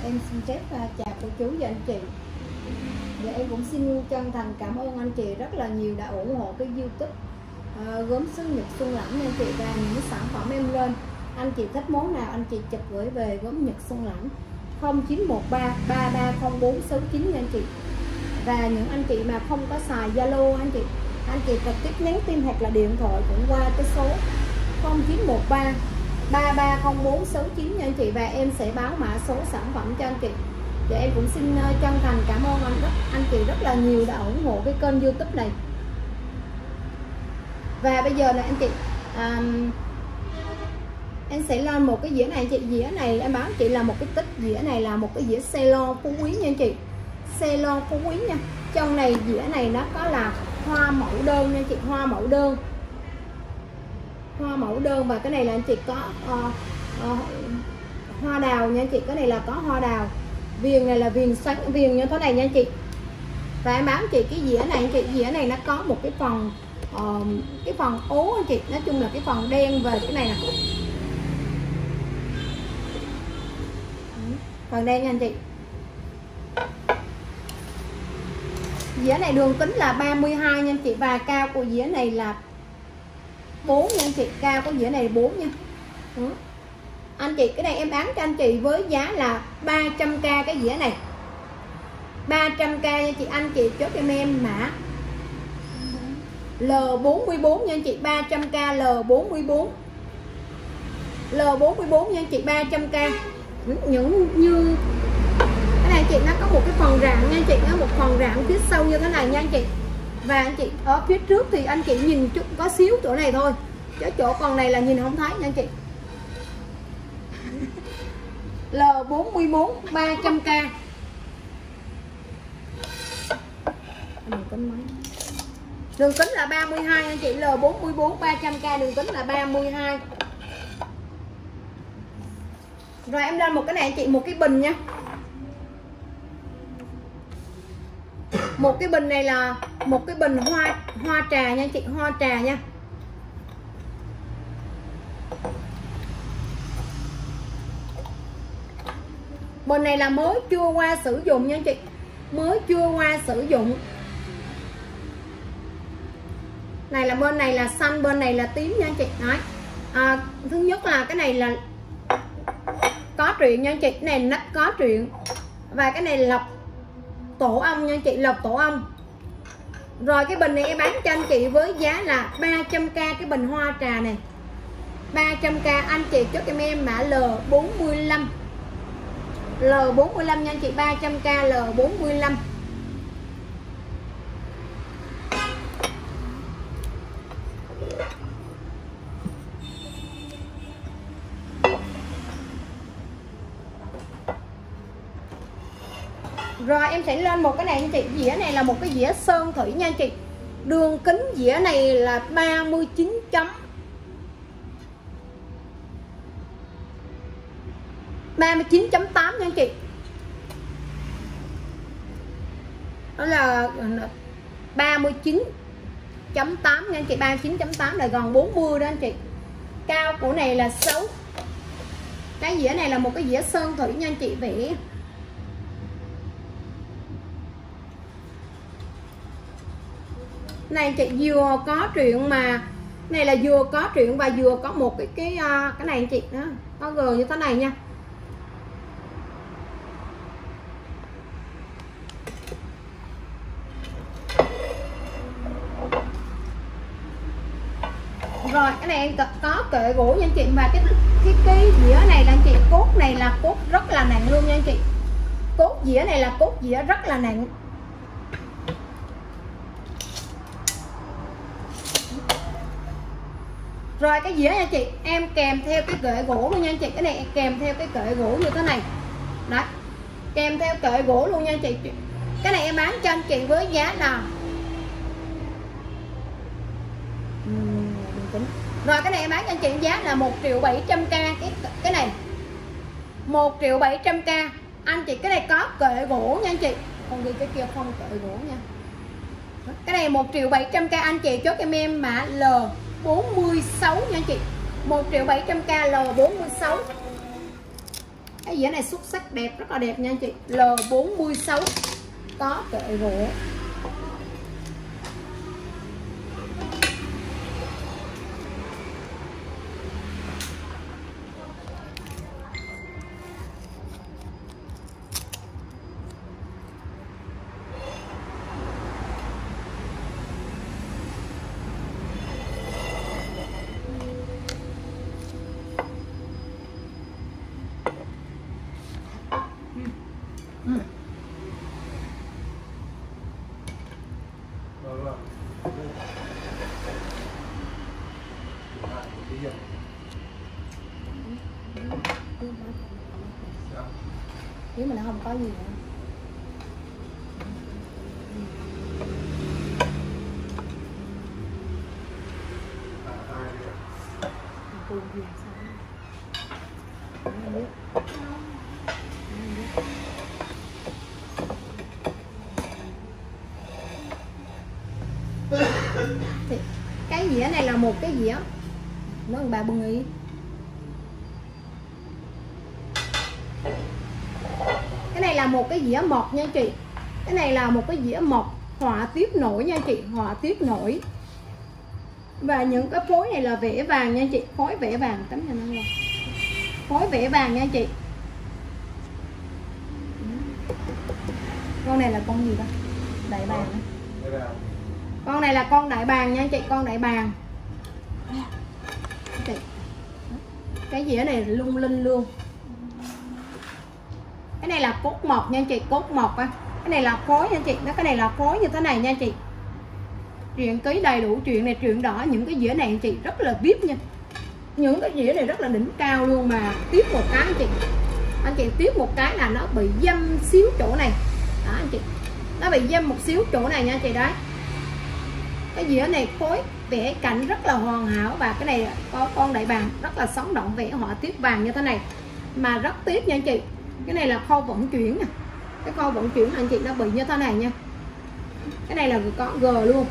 Em xin phép chào cô chú và anh chị. Và em cũng xin chân thành cảm ơn anh chị rất là nhiều đã ủng hộ cái YouTube gốm xứ Nhật Xuân Lãnh nha anh chị. Và những sản phẩm em lên, anh chị thích món nào anh chị chụp gửi về gốm Nhật Xuân Lãnh 0913 330469 nha anh chị. Và những anh chị mà không có xài Zalo anh chị trực tiếp nhắn tin hoặc là điện thoại cũng qua cái số 0913 330469 nha anh chị, và em sẽ báo mã số sản phẩm cho anh chị. Và em cũng xin chân thành cảm ơn anh chị rất là nhiều đã ủng hộ cái kênh YouTube này. Và bây giờ là anh chị em sẽ lên một cái dĩa này anh chị. Dĩa này em báo anh chị là một cái tích, dĩa này là một cái dĩa Ceylon Phú Quý nha anh chị, Ceylon Phú Quý nha. Trong này dĩa này nó có là hoa mẫu đơn nha anh chị, hoa mẫu đơn, hoa mẫu đơn. Và cái này là anh chị có hoa đào nha anh chị, cái này là có hoa đào. Viền này là viền xoắn viền như thế này nha anh chị. Và em báo anh chị cái dĩa này anh chị, dĩa này nó có một cái phần ố anh chị, nói chung là cái phần đen về cái này nè, phần đen nha anh chị. Dĩa này đường kính là 32 nha anh chị, và cao của dĩa này là 4 nha anh chị, cao của dĩa này 4 nha. Đó. Anh chị cái này em bán cho anh chị với giá là 300k cái dĩa này, 300k nha chị. Anh chị chốt em mã L44 nha anh chị, 300k L44, L44 nha anh chị, 300k. Những như cái này chị nó có một cái phần rạn nha anh chị, nó một phần rạn phía sau như thế này nha anh chị. Và anh chị ở phía trước thì anh chị nhìn chút có xíu chỗ này thôi, chứ chỗ còn này là nhìn không thấy nha anh chị. L44 300k. Đường kính là 32 anh chị, L44 300k, đường kính là 32. Rồi em lên một cái này anh chị, một cái bình nha. Một cái bình này là một cái bình hoa trà nha anh chị, hoa trà nha. Bình này là mới chưa qua sử dụng nha anh chị, mới chưa qua sử dụng. Này là bên này là xanh, bên này là tím nha anh chị. Đấy. Thứ nhất là cái này là có truyện nha anh chị, cái này nắp có truyện. Và cái này lọc tổ ong nha anh chị, lọc tổ ong. Rồi cái bình này em bán cho anh chị với giá là 300k cái bình hoa trà này, 300k. Anh chị chốt em mã L45, L45 nha anh chị, 300k L45. Rồi em sẽ lên một cái này anh chị, dĩa này là một cái dĩa sơn thủy nha anh chị. Đường kính dĩa này là 39 chấm 39.8 nha anh chị. Đó là 39.8 nha anh chị, 39.8 là gần 40 đó anh chị. Cao của này là 6. Cái dĩa này là một cái dĩa sơn thủy nha anh chị, vẽ. Này chị vừa có truyện mà này là vừa có truyện và vừa có một cái này anh chị đó, có gờ như thế này nha. Rồi cái này em có kệ gỗ nha anh chị. Và cái dĩa này là anh chị, cốt này là cốt rất là nặng luôn nha anh chị. Cốt dĩa này là cốt dĩa rất là nặng. Rồi cái dĩa nha chị, em kèm theo cái kệ gỗ luôn nha anh chị. Cái này kèm theo cái kệ gỗ như thế này. Đấy, kèm theo kệ gỗ luôn nha anh chị. Cái này em bán cho anh chị với giá là rồi cái này em bán cho anh chị giá là 1.700.000k cái này, 1.700.000k anh chị. Cái này có kệ gỗ nha anh chị, còn đi cái kia không kệ gỗ nha. Cái này 1.700.000 anh chị chốt em mã L46 nha anh chị, 1.700.000 L46. Cái dĩa này xuất sắc đẹp, rất là đẹp nha anh chị. L46 có kệ gỗ. Nếu mà nó không có gì nữa. Thì cái dĩa này là một cái dĩa nó bà bưng ý. Cái này là một cái dĩa mộc nha chị. Cái này là một cái dĩa mộc họa tiết nổi nha chị, họa tiết nổi. Và những cái phối này là vẽ vàng nha chị, phối vẽ vàng, tấm cho nó luôn. Phối vẽ vàng nha chị. Con này là con gì đó? Đại bàng đó. Con này là con đại bàng nha chị, con đại bàng. Cái dĩa này lung linh luôn. Cái này là cốt mộc nha chị, cốt mộc á. Cái này là phối nha chị, cái này là phối như thế này nha chị. Truyện ký đầy đủ, chuyện này chuyện đỏ, những cái dĩa này anh chị rất là VIP nha. Những cái dĩa này rất là đỉnh cao luôn, mà tiếp một cái anh chị tiếp một cái là nó bị dâm xíu chỗ này. Đó anh chị. Nó bị dâm một xíu chỗ này nha chị đấy. Cái dĩa này phối vẽ cảnh rất là hoàn hảo, và cái này có con đại bàng rất là sống động, vẽ họa tiết vàng như thế này mà rất tiếc nha anh chị. Cái này là khâu vận chuyển nè, cái khâu vận chuyển anh chị nó bị như thế này nha. Cái này là có G luôn,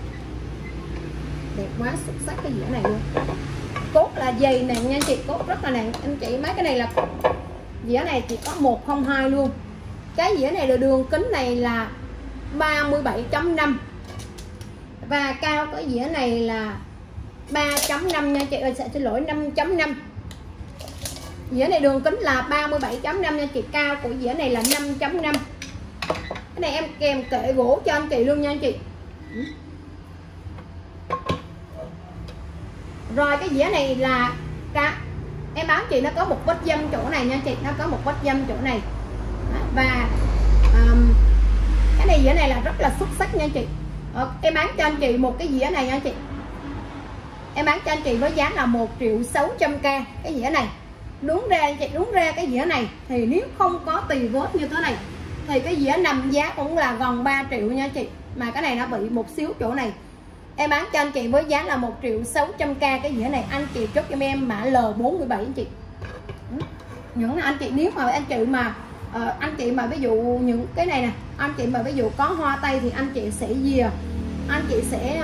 đẹp quá, xuất sắc cái dĩa này luôn. Cốt là dày nè nha anh chị, cốt rất là nặng anh chị. Mấy cái này là dĩa này chỉ có 102 luôn. Cái dĩa này là đường kính này là 37.5 và cao cái dĩa này là 3.5 nha chị ơi, xin lỗi 5.5. Dĩa này đường kính là 37.5 nha chị, cao của dĩa này là 5.5. Cái này em kèm kệ gỗ cho anh chị luôn nha anh chị. Rồi cái dĩa này là em báo chị nó có một vết dâm chỗ này nha chị, nó có một vết dâm chỗ này. Và cái này dĩa này là rất là xuất sắc nha chị. Em bán cho anh chị một cái dĩa này nha chị. Em bán cho anh chị với giá là 1.600.000 cái dĩa này. Đúng ra anh chị, đúng ra cái dĩa này thì nếu không có tì vết như thế này thì cái dĩa nằm giá cũng là gần 3 triệu nha chị. Mà cái này nó bị một xíu chỗ này. Em bán cho anh chị với giá là 1.600.000 cái dĩa này. Anh chị chốt cho em mã L47 anh chị. Những anh chị nếu mà anh chị mà ví dụ những cái này nè, anh chị mà ví dụ có hoa tây thì anh chị sẽ dìa, anh chị sẽ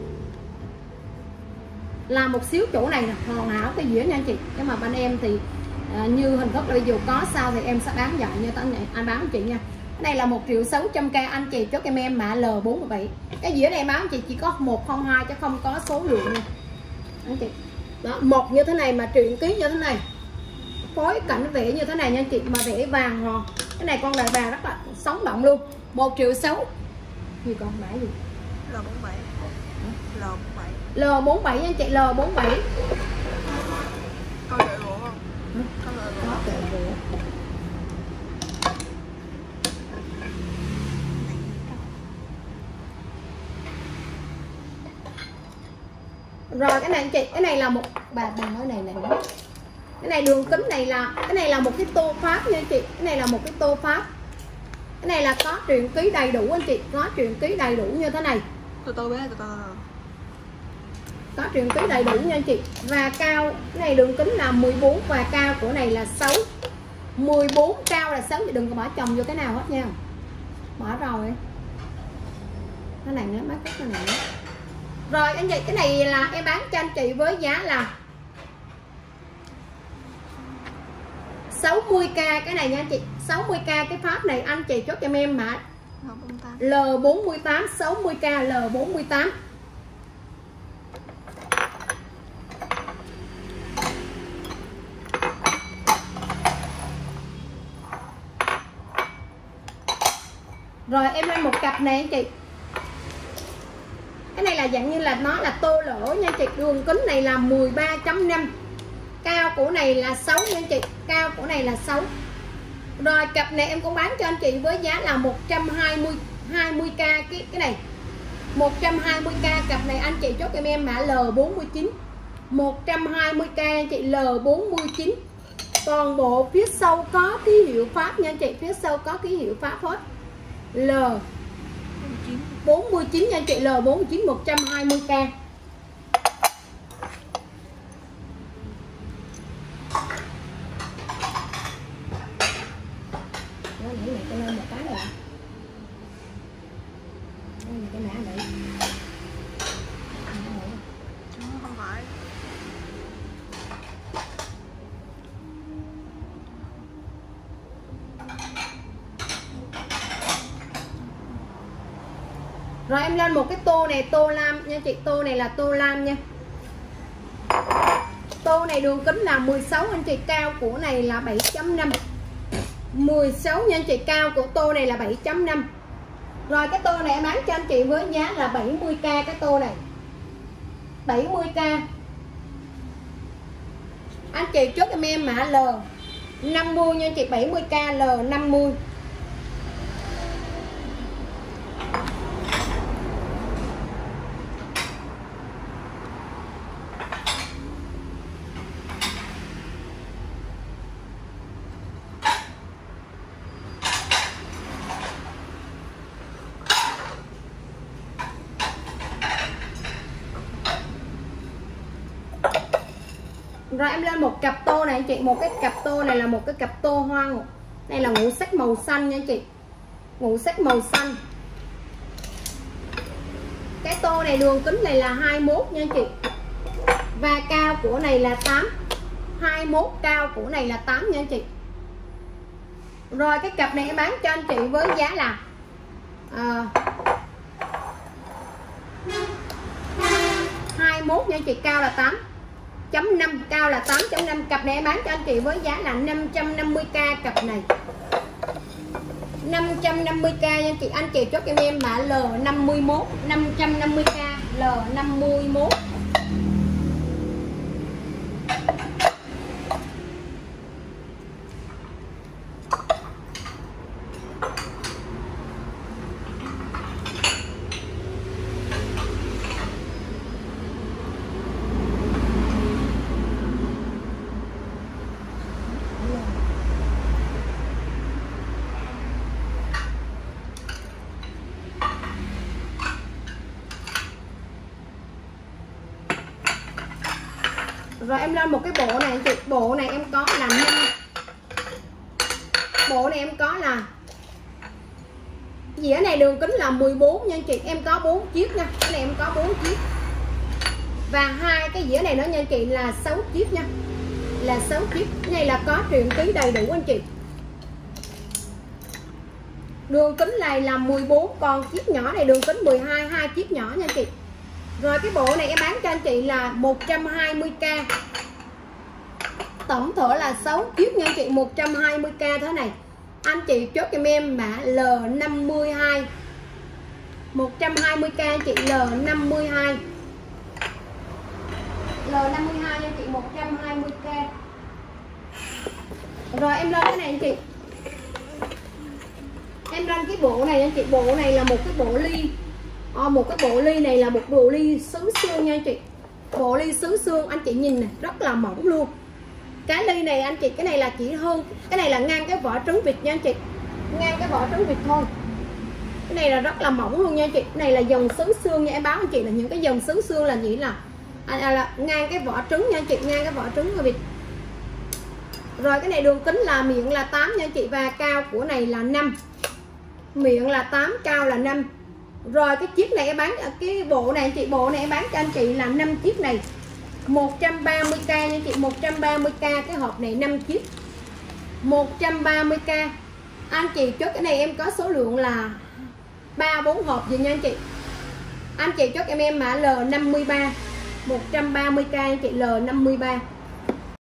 làm một xíu chỗ này nè, hoàn hảo cái dĩa nha anh chị. Nhưng mà bên em thì như hình thức là ví dụ có sao thì em sẽ bán dạy như thế này, anh bán anh chị nha. Cái này là 1.600.000 anh chị chốt em mã L47. Cái dĩa này em bán chị chỉ có 102 chứ không có số lượng nha anh chị. Đó, một như thế này mà truyện ký như thế này, phối cảnh vẽ như thế này nha anh chị, mà vẽ vàng hòn. Cái này con đại bàng rất là sống động luôn. 1.600.000. Gì con mã gì? L47. L47. L47 anh chị, L47. Có kệ gỗ không? Có kệ gỗ. Rồi cái này anh chị, cái này là một bà nói này này. Cái này đường kính này là một cái tô pháp nha anh chị. Cái này là một cái tô pháp. Cái này là có truyện ký đầy đủ anh chị, có truyện ký đầy đủ như thế này. Từ từ bé, từ từ. Có truyện ký đầy đủ nha anh chị. Và cao, cái này đường kính là 14 và cao của này là 6. 14 cao là 6, đừng có bỏ chồng vô cái nào hết nha. Bỏ rồi. Cái này nữa, mấy cái này nữa. Rồi anh chị, cái này là em bán cho anh chị với giá là 60k cái này nha anh chị, 60k cái pháp này anh chị chốt cho em mã L48. L48, 60k L48. Rồi em lên một cặp này anh chị. Cái này là dạng như là nó là tô lỗ nha anh chị. Đường kính này là 13.5, cao của này là 6 nha anh chị, cao của này là 6. Rồi cặp này em cũng bán cho anh chị với giá là 120k cái này. 120k cặp này anh chị chốt em mã L49. 120k anh chị L49. Toàn bộ phía sau có ký hiệu Pháp nha anh chị, phía sau có ký hiệu Pháp hết. L49 nha anh chị, L49 120k. Lên một cái này. Cái mã này. Không phải. Rồi em lên một cái tô này, tô lam nha chị, tô này là tô lam nha. Tô này đường kính là 16 anh chị, cao của này là 7.5. 16 nha anh chị, cao của tô này là 7.5. Rồi cái tô này em bán cho anh chị với giá là 70k cái tô này. 70k. Anh chị chốt em mã L50 nha anh chị, 70k L50. Rồi em lên một cặp tô này anh chị, một cái cặp tô này là một cái cặp tô hoa. Đây là ngũ sắc màu xanh nha anh chị. Ngũ sắc màu xanh. Cái tô này đường kính này là 21 nha anh chị. Và cao của này là 8. 21, cao của này là 8 nha anh chị. Rồi cái cặp này em bán cho anh chị với giá là 21 nha anh chị, cao là 8.5, cao là 8.5. Cặp này em bán cho anh chị với giá là 550k cặp này. 550k nha anh chị. Anh chị chốt cho em mã L51, 550k L51. Rồi em lên một cái bộ này anh chị, bộ này em có là 5. Bộ này em có là dĩa này đường kính là 14 nha anh chị, em có 4 chiếc nha. Cái này em có 4 chiếc. Và hai cái dĩa này nó nha anh chị là 6 chiếc nha. Là 6 chiếc. Cái này là có truyền ký đầy đủ anh chị. Đường kính này là 14, còn chiếc nhỏ này đường kính 12, hai chiếc nhỏ nha anh chị. Rồi cái bộ này em bán cho anh chị là 120k. Tổng thửa là 6 chiếc nha anh chị, 120k thế này. Anh chị chốt cho em mã L52. 120k anh chị, L52. L52 nha anh chị, 120k. Rồi em lên cái này anh chị. Em lên cái bộ này anh chị, bộ này là một cái bộ ly. Một cái bộ ly này là một bộ ly sứ xương nha anh chị. Bộ ly sứ xương anh chị nhìn này, rất là mỏng luôn. Cái ly này anh chị, cái này là chỉ hơn, cái này là ngang cái vỏ trứng vịt nha anh chị. Ngang cái vỏ trứng vịt thôi. Cái này là rất là mỏng luôn nha anh chị. Cái này là dòng sứ xương nha, em báo anh chị là những cái dòng sứ xương là chỉ là ngang cái vỏ trứng nha anh chị, ngang cái vỏ trứng của vịt. Rồi cái này đường kính là miệng là 8 nha anh chị, và cao của này là 5. Miệng là 8, cao là 5. Rồi cái chiếc này em bán, cái bộ này anh chị, bộ này em bán cho anh chị là 5 chiếc này 130k nha anh chị, 130k cái hộp này 5 chiếc. 130k. Anh chị chốt cái này em có số lượng là 3-4 hộp gì nha anh chị. Anh chị chốt em mã L53 130k anh chị, L53